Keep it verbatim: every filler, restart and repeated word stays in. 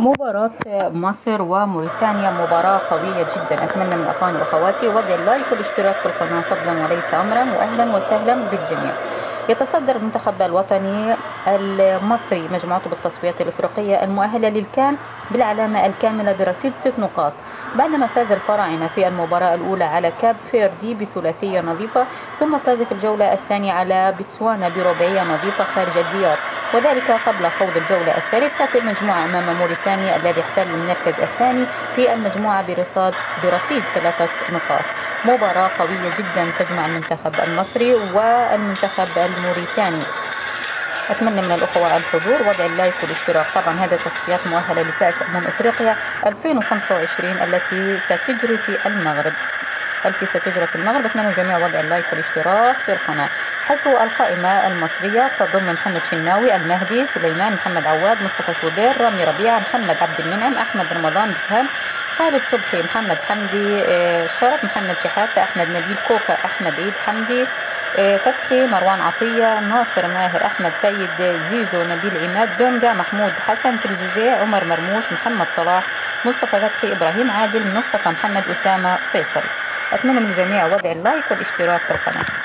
مباراة مصر وموريتانيا مباراة قوية جدا. أتمنى من أخواني وأخواتي وضع اللايك والاشتراك في القناة فضلا وليس أمرا، وأهلا وسهلا بالجميع. يتصدر المنتخب الوطني المصري مجموعته بالتصفيات الإفريقية المؤهلة للكان بالعلامة الكاملة برصيد ست نقاط بعدما فاز الفراعنة في المباراة الأولى على كاب فيردي بثلاثية نظيفة، ثم فاز في الجولة الثانية على بتسوانا برباعية نظيفة خارج الديار، وذلك قبل خوض الجولة الثالثة في المجموعة أمام موريتانيا الذي احتل المركز الثاني في المجموعة برصاد برصيد ثلاثة نقاط. مباراة قوية جدا تجمع المنتخب المصري والمنتخب الموريتاني. أتمنى من الأخوة الحضور وضع اللايك والاشتراك. طبعا هذه تصفيات مؤهلة لكأس أمم إفريقيا ألفين وخمسة وعشرين التي ستجري في المغرب التي ستجرى في المغرب. أتمنى الجميع وضع اللايك والاشتراك في القناة. حيث القائمة المصرية تضم محمد شناوي، المهدي، سليمان، محمد عواد، مصطفى شوبير، رامي ربيعة، محمد عبد المنعم، أحمد رمضان بكهام، خالد صبحي، محمد حمدي، شرف، محمد شحاتة، أحمد نبيل، كوكا، أحمد عيد حمدي، فتحي، مروان عطية، ناصر ماهر، أحمد سيد، زيزو، نبيل عماد، دونجا، محمود حسن، تريزيجيه، عمر مرموش، محمد صلاح، مصطفى فتحي، إبراهيم عادل، مصطفى محمد، أسامة، فيصل. أتمنى من الجميع وضع اللايك والاشتراك في القناة.